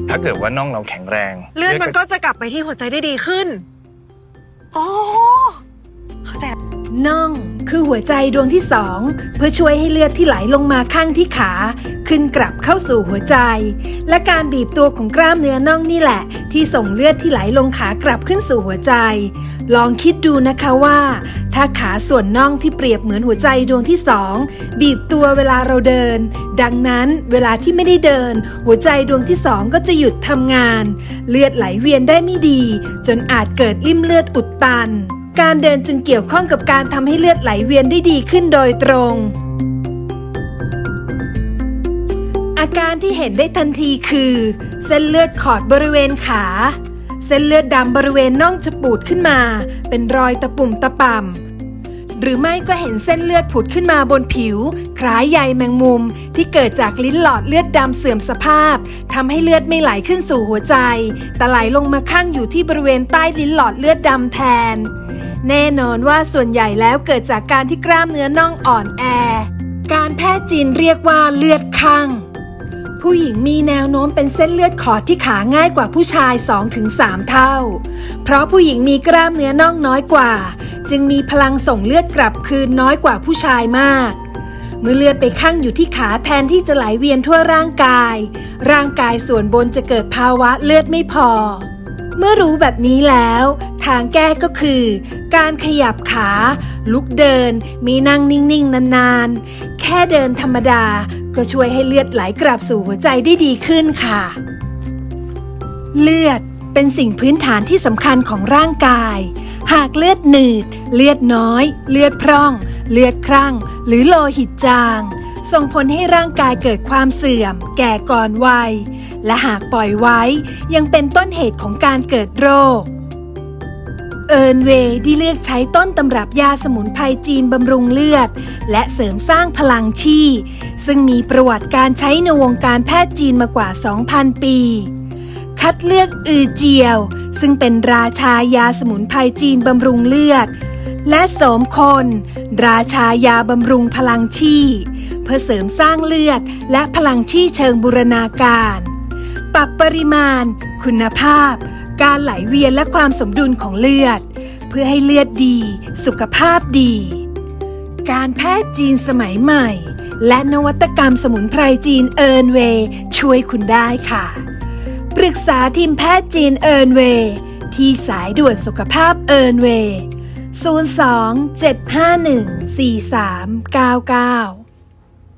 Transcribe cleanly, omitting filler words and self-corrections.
ถ้าเกิดว่าน่องเราแข็งแรงเลือดมันก็จะกลับไปที่หัวใจได้ดีขึ้นอ๋อเข้าใจน่องคือหัวใจดวงที่สองเพื่อช่วยให้เลือดที่ไหลลงมาข้างที่ขาขึ้นกลับเข้าสู่หัวใจและการบีบตัวของกล้ามเนื้อน่องนี่แหละที่ส่งเลือดที่ไหลลงขากลับขึ้นสู่หัวใจลองคิดดูนะคะว่าถ้าขาส่วนน่องที่เปรียบเหมือนหัวใจดวงที่สองบีบตัวเวลาเราเดินดังนั้นเวลาที่ไม่ได้เดินหัวใจดวงที่สองก็จะหยุดทำงานเลือดไหลเวียนได้ไม่ดีจนอาจเกิดริ่มเลือดอุดตันการเดินจึงเกี่ยวข้องกับการทำให้เลือดไหลเวียนได้ดีขึ้นโดยตรงอาการที่เห็นได้ทันทีคือเส้นเลือดขอดบริเวณขาเส้นเลือดดำบริเวณน่องจะปูดขึ้นมาเป็นรอยตะปุ่มตะป่ำหรือไม่ก็เห็นเส้นเลือดผุดขึ้นมาบนผิวคล้ายใยแมงมุมที่เกิดจากลิ้นหลอดเลือดดำเสื่อมสภาพทำให้เลือดไม่ไหลขึ้นสู่หัวใจแต่ไหลลงมาข้างอยู่ที่บริเวณใต้ลิ้นหลอดเลือดดำแทนแน่นอนว่าส่วนใหญ่แล้วเกิดจากการที่กล้ามเนื้อน่องอ่อนแอการแพทย์จีนเรียกว่าเลือดคั่งผู้หญิงมีแนวโน้มเป็นเส้นเลือดขอดที่ขาง่ายกว่าผู้ชาย 2-3 เท่าเพราะผู้หญิงมีกล้ามเนื้อน่องน้อยกว่าจึงมีพลังส่งเลือดกลับคืนน้อยกว่าผู้ชายมากเมื่อเลือดไปคั่งอยู่ที่ขาแทนที่จะไหลเวียนทั่วร่างกายส่วนบนจะเกิดภาวะเลือดไม่พอเมื่อรู้แบบนี้แล้วทางแก้ก็คือการขยับขาลุกเดินมีนั่งนิ่งๆนานๆแค่เดินธรรมดาก็ช่วยให้เลือดไหลกลับสู่หัวใจได้ดีขึ้นค่ะเลือดเป็นสิ่งพื้นฐานที่สำคัญของร่างกายหากเลือดหนืดเลือดน้อยเลือดพร่องเลือดครั่งหรือโลหิตจางส่งผลให้ร่างกายเกิดความเสื่อมแก่ก่อนวัยและหากปล่อยไว้ยังเป็นต้นเหตุของการเกิดโรคเอิร์นเวย์ได้เลือกใช้ต้นตำรับยาสมุนไพรจีนบำรุงเลือดและเสริมสร้างพลังชี่ซึ่งมีประวัติการใช้ในวงการแพทย์จีนมากว่า 2,000 ปีคัดเลือกอือเจียวซึ่งเป็นราชายาสมุนไพรจีนบำรุงเลือดและโสมคนราชายาบำรุงพลังชี่เพื่อเสริมสร้างเลือดและพลังชี่เชิงบูรณาการปรับปริมาณคุณภาพการไหลเวียนและความสมดุลของเลือดเพื่อให้เลือดดีสุขภาพดีการแพทย์จีนสมัยใหม่และนวัตกรรมสมุนไพรจีนเอิร์นเวย์ช่วยคุณได้ค่ะปรึกษาทีมแพทย์จีนเอิร์นเวย์ที่สายด่วนสุขภาพเอิร์นเวย์02-751-4399